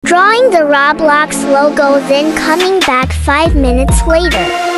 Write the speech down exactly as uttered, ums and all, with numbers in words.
drawing the Roblox logo, then coming back five minutes later.